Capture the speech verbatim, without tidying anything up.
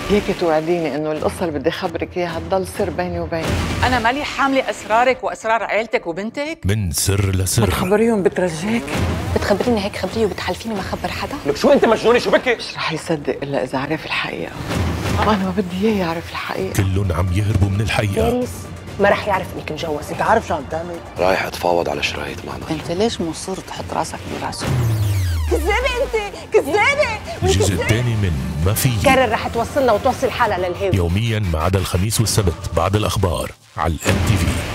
ياكي توعديني انه القصه اللي بدي خبرك اياها تضل سر بيني وبينك. انا مالي حامله اسرارك واسرار عيلتك وبنتك. من سر لسر. بتخبريهم بترجاك. بتخبريني هيك خبريه وبتحلفيني ما خبر حدا. لك شو انت مجنونه شو بكي؟ مش رح يصدق الا اذا عرف الحقيقه. وانا ما بدي اياه يعرف الحقيقه. كلهم عم يهربوا من الحقيقه. فارس ما رح يعرف انك مجوزه. انت عارف شو عم تعمل؟ رايح اتفاوض على شرايط معنا. انت ليش مصر تحط راسك براسه؟ كذابه انت كذابه. الجزء الثاني من ما في كرر رح توصلنا وتوصل حالها للهاوي يوميا ما عدا الخميس والسبت بعد الاخبار على الام تي في.